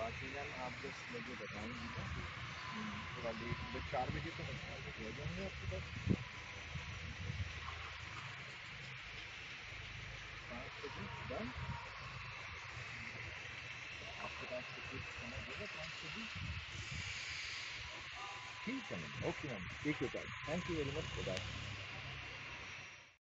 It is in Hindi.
बाकी मैम आप बस मुझे बताएंगी ना कि थोड़ा लेट मतलब 4 बजे तो मैं 4 बजे आ जाऊँगा आपके पास। 5 बजे डन। आपके पास तो कुछ समय होगा 5 बजे? ठीक है ma'am, okay ma'am, take your time, thank you very much, bye.